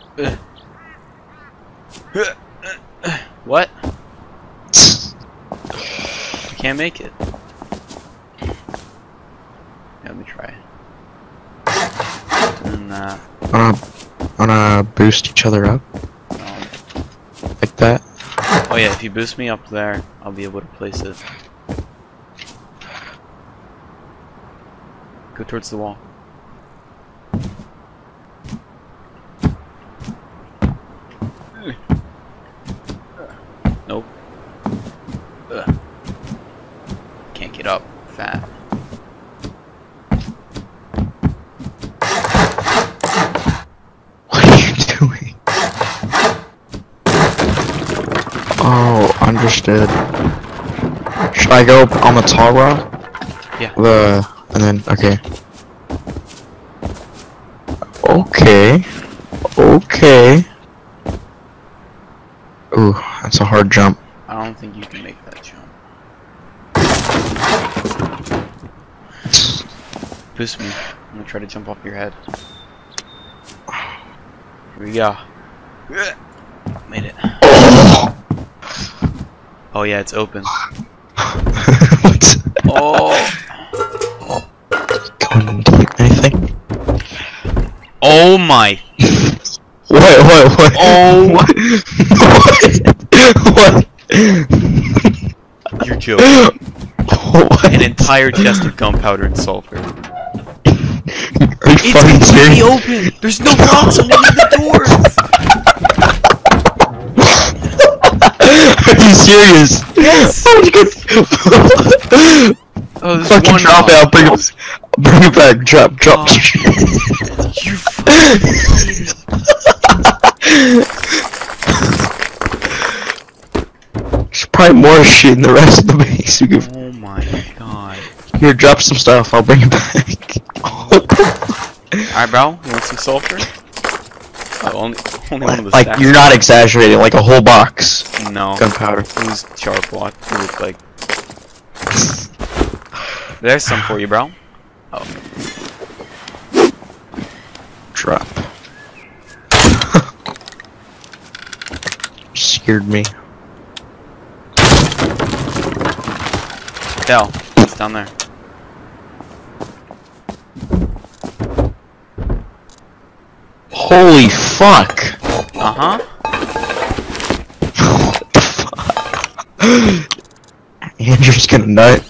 What? I can't make it. Yeah, let me try. And Wanna boost each other up? Like that? oh yeah, if you boost me up there, I'll be able to place it. Go towards the wall. Nope. Can't get up. Fat. What are you doing? Oh, understood. Should I go on the tall rock? Yeah. And then, okay. Okay. Okay. Ooh, that's a hard jump. I don't think you can make that jump. Boost me. I'm gonna try to jump off your head. Here we go. Made it. Oh yeah, it's open. Oh. Going to anything? Oh my. What? Oh. What? You're joking. What? An entire chest of gunpowder and sulfur. Are you It's fucking completely serious? open. There's no blocks on any of the doors. Are you serious? Yes. Oh, there's Fucking one drop it. block. I'll bring it back. Drop. Oh. You fucking idiot. There's probably more shit in the rest of the base. Oh my god. Here, drop some stuff. I'll bring it back. Alright, bro. You want some sulfur? Oh, only one of the Like, stacks. you're not exaggerating. Like a whole box. No. Gunpowder. It was charcoal. It looked like. There's some for you, bro. Oh. Drop. Scared me. Dell. It's down there. Holy fuck! Uh-huh. Andrew's gonna nut.